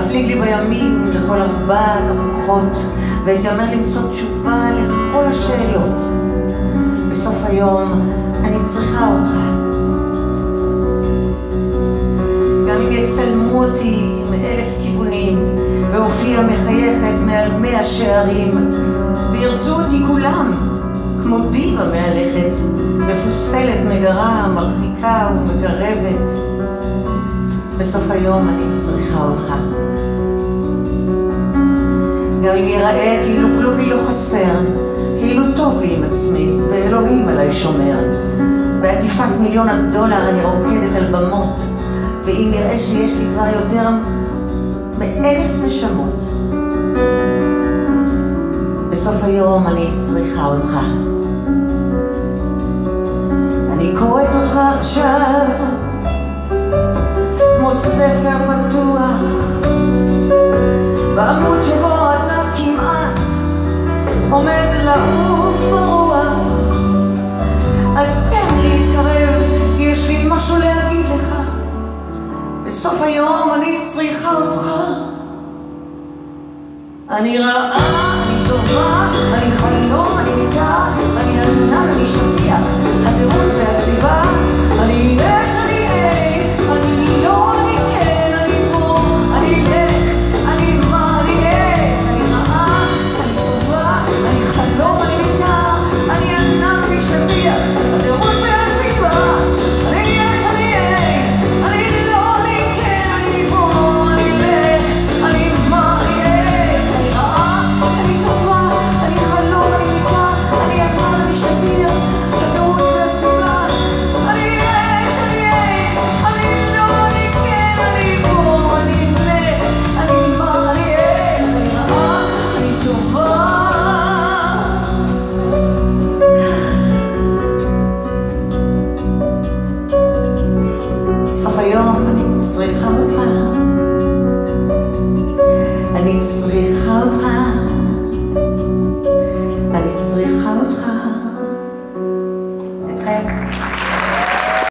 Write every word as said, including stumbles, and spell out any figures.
להפליג לי בימים לכל ארבעת הרוחות, והייתי אומר למצוא תשובה לכל השאלות. בסוף היום אני צריכה אותך. גם אם יצלמו אותי עם אלף כיוונים, והופיע מחייכת מעל מאה שערים, וירצו אותי כולם, כמו דיבה מהלכת, מפוסלת, מגרה, מרחיקה ומקרבת. בסוף היום אני צריכה אותך. גם אם ייראה כאילו כלום לי לא חסר, כאילו טוב לי עם עצמי, ואלוהים עליי שומר. בעטיפת מיליון הדולר אני רוקדת על במות, ואם נראה שיש לי כבר יותר מאלף נשמות, בסוף היום אני צריכה אותך. אני קוראת אותך עכשיו כמו ספר פתוח, בעמוד שבו אתה כמעט עומד לעוף ברוח. אז תן לי להתקרב, כי יש לי משהו להגיד לך. בסוף היום אני צריכה אותך. אני רעה, אני טובה, אני חלום, אני מיטה, אני ענן, אני שטיח, התירוץ והסיבה. אני יש, אני אין, אני לא, אני כן, אני פה, אני אלך, אני מה, אני איך. אני רעה, אני טובה, אני חלום, אני מיטה, אני ענן, אני שטיח, התירוץ והסיבה. אני יש, אני אין, אני לא, אני כן, אני פה, אני אלך, אני מה, אני איך. אני רעה, אני טובה, אני חלום, אני מיטה, אני ענן, אני שטיח, התירוץ והסיבה. אני יש, אני אין, אני לא, אני כן, אני פה, אני אלך, אני מה, אני איך. אני רעה, אני טובה. בסוף היום אני צריכה אותך. אני צריכה אותך.